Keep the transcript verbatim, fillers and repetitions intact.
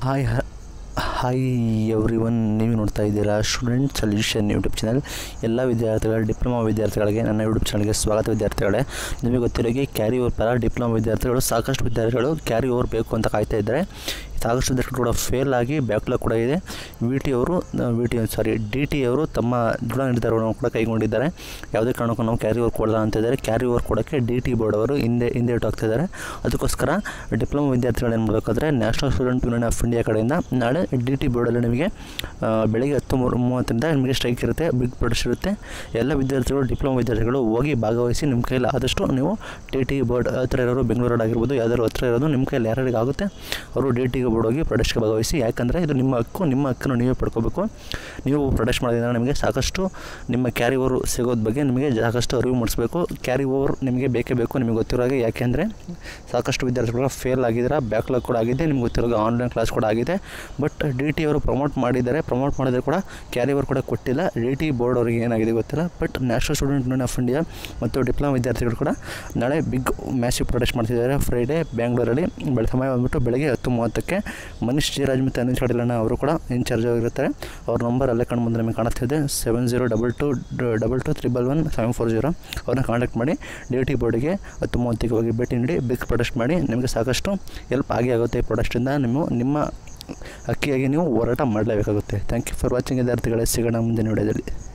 Hi hi every one, ನೀವು ನೋಡ್ತಾ ಇದ್ದೀರಾ ಸ್ಟೂಡೆಂಟ್ ಸೊಲ್ಯೂಷನ್ ಯೂಟ್ಯೂಬ್ ಚಾನಲ್. ಎಲ್ಲ ವಿದ್ಯಾರ್ಥಿಗಳ ಡಿಪ್ಲೊಮಾ ವಿದ್ಯಾರ್ಥಿಗಳಿಗೆ ನನ್ನ ಯೂಟ್ಯೂಬ್ ಚಾನಲ್ಗೆ ಸ್ವಾಗತ. ವಿದ್ಯಾರ್ಥಿಗಳೇ, ನಿಮಗೆ ಗೊತ್ತಿರೋಗೆ ಕ್ಯಾರಿ ಓವರ್ ಪರ ಡಿಪ್ಲೊಮಾ ವಿದ್ಯಾರ್ಥಿಗಳು ಸಾಕಷ್ಟು ವಿದ್ಯಾರ್ಥಿಗಳು ಕ್ಯಾರಿ ಓವರ್ ಬೇಕು ಅಂತ ಕಾಯ್ತಾ ಇದ್ದಾರೆ. ಸಾಕಷ್ಟು ವಿದ್ಯಾರ್ಥಿಗಳು ಕೂಡ ಫೇಲ್ ಆಗಿ ಬ್ಯಾಕ್ಲಾಗ್ ಕೂಡ ಇದೆ. ವಿ ಟಿ ಅವರು V T sorry D T ಅವರು ತಮ್ಮ ದೃಢ ನಿರ್ಧಾರವನ್ನು ಕೂಡ ಕೈಗೊಂಡಿದ್ದಾರೆ. ಯಾವುದೇ ಕಾರಣಕ್ಕೂ ನಾವು ಕ್ಯಾರಿ ಓವರ್ ಕೊಡಲ್ಲ ಅಂತ ಇದ್ದಾರೆ. ಕ್ಯಾರಿ ಓವರ್ ಕೊಡೋಕ್ಕೆ ಡಿ ಟಿ ಬೋರ್ಡ್ ಅವರು ಹಿಂದೆ ಹಿಂದೆ ಇಟ್ಟು ಇದ್ದಾರೆ. ಅದಕ್ಕೋಸ್ಕರ ಡಿಪ್ಲೊಮಾ ವಿದ್ಯಾರ್ಥಿಗಳು ಏನು ಮಾಡಬೇಕಾದ್ರೆ national student union of India ಕಡೆಯಿಂದ ನಾಳೆ ಡಿ ಟಿ ಬೋರ್ಡಲ್ಲಿ ನಿಮಗೆ ಬೆಳಗ್ಗೆ ಹತ್ತು ಮೂವತ್ತರಿಂದ ನಿಮಗೆ ಸ್ಟ್ರೈಕ್ ಇರುತ್ತೆ, ಬಿಗ್ ಪ್ರೊಟೆಸ್ಟ್ ಇರುತ್ತೆ. ಎಲ್ಲ ವಿದ್ಯಾರ್ಥಿಗಳು ಡಿಪ್ಲೊಮಾ ವಿದ್ಯಾರ್ಥಿಗಳು ಹೋಗಿ ಭಾಗವಹಿಸಿ. ನಿಮ್ಮ ಕೈಯಲ್ಲಿ ಆದಷ್ಟು ನೀವು ಡಿ ಟಿ ಬೋರ್ಡ್ ಹತ್ತಿರ ಇರೋರು, ಬೆಂಗಳೂರಲ್ಲಿ ಆಗಿರ್ಬೋದು, ಯಾವ್ದಾದ್ರು ಹತ್ತಿರ ಇರೋದು ನಿಮ್ಮ ಕೈಯಲ್ಲಿ ಯಾರಿಗೆ ಆಗುತ್ತೆ ಅವರು ಡಿ ಟಿ ಬೋರ್ಡ್ ಹೋಗಿ ಪ್ರೊಟೆಸ್ಟ್ಗೆ ಭಾಗವಹಿಸಿ. ಯಾಕಂದರೆ ಇದು ನಿಮ್ಮ ಹಕ್ಕು, ನಿಮ್ಮ ಹಕ್ಕನ್ನು ನೀವೇ ಪಡ್ಕೋಬೇಕು. ನೀವು ಪ್ರೊಟೆಸ್ಟ್ ಮಾಡೋದ್ರಿಂದ ನಿಮಗೆ ಸಾಕಷ್ಟು ನಿಮ್ಮ ಕ್ಯಾರಿ ಓವರ್ ಸಿಗೋದ್ರ ಬಗ್ಗೆ ನಿಮಗೆ ಸಾಕಷ್ಟು ಅರಿವು ಮೂಡಿಸಬೇಕು. ಕ್ಯಾರಿ ಓವರ್ ನಿಮಗೆ ಬೇಕೇ ಬೇಕು, ನಿಮಗೆ ಗೊತ್ತಿರೋ ಹಾಗೆ. ಯಾಕೆಂದರೆ ಸಾಕಷ್ಟು ವಿದ್ಯಾರ್ಥಿಗಳು ಫೇಲ್ ಆಗಿದ್ದಾರೆ, ಬ್ಯಾಕ್ಲಾಗ್ ಕೂಡ ಆಗಿದೆ, ನಿಮ್ಗೆ ಗೊತ್ತಿರೋ ಆನ್ಲೈನ್ ಕ್ಲಾಸ್ ಕೂಡ ಆಗಿದೆ. ಬಟ್ ಡಿ ಟಿ ಅವರು ಪ್ರಮೋಟ್ ಮಾಡಿದ್ದಾರೆ, ಪ್ರಮೋಟ್ ಮಾಡಿದ್ರೆ ಕೂಡ ಕ್ಯಾರಿ ಓವರ್ ಕೂಡ ಕೊಟ್ಟಿಲ್ಲ. ಡಿ ಟಿ ಬೋರ್ಡ್ ಅವರಿಗೆ ಏನಾಗಿದೆ ಗೊತ್ತಿಲ್ಲ. But national student union of India ಮತ್ತು ಡಿಪ್ಲೊಮಾ ವಿದ್ಯಾರ್ಥಿಗಳು ಕೂಡ ನಾಳೆ ಬಿಗ್ ಮ್ಯಾಸಿವ್ ಪ್ರೊಟೆಸ್ಟ್ ಮಾಡ್ತಿದ್ದಾರೆ. ಫ್ರೈಡೇ ಬೆಂಗಳೂರಲ್ಲಿ ಬೆಳೆ ಸಮಯ ಬಂದುಬಿಟ್ಟು ಬೆಳಗ್ಗೆ ಹತ್ತು ಮೂವತ್ತಕ್ಕೆ ಮನೀಶ್ ಜಿ ಮತ್ತು ಅನಿಲ್ ಕಡಿಲಣ್ಣ ಅವರು ಕೂಡ ಇನ್ಚಾರ್ಜ್ ಆಗಿರ್ತಾರೆ. ಅವ್ರ ನಂಬರ್ ಅಲ್ಲೇ ಕಂಡು ಬಂದು ನಿಮಗೆ ಕಾಣಿಸ್ತಿದೆ, seven zero double two double two triple one seven four zero. ಅವ್ರನ್ನ ಕಾಂಟ್ಯಾಕ್ಟ್ ಮಾಡಿ ಡಿ ಟಿ ಬೋರ್ಡಿಗೆ ಹತ್ತು ಮೂವತ್ತಿಗೆ ಹೋಗಿ ಭೇಟಿ ನೀಡಿ ಬಿಗ್ ಪ್ರೊಟೆಸ್ಟ್ ಮಾಡಿ. ನಿಮಗೆ ಸಾಕಷ್ಟು ಹೆಲ್ಪ್ ಆಗೇ ಆಗುತ್ತೆ. ಈ ಪ್ರೊಟೆಸ್ಟಿಂದ ನೀವು ನಿಮ್ಮ ಅಕ್ಕಿಯಾಗಿ ನೀವು ಹೋರಾಟ ಮಾಡಲೇಬೇಕಾಗುತ್ತೆ. ಥ್ಯಾಂಕ್ ಯು ಫಾರ್ ವಾಚಿಂಗ್ ವಿದ್ಯಾರ್ಥಿಗಳೇ. ಸಿಗೋಣ ಮುಂದಿನ ವಿಡಿಯೋದಲ್ಲಿ.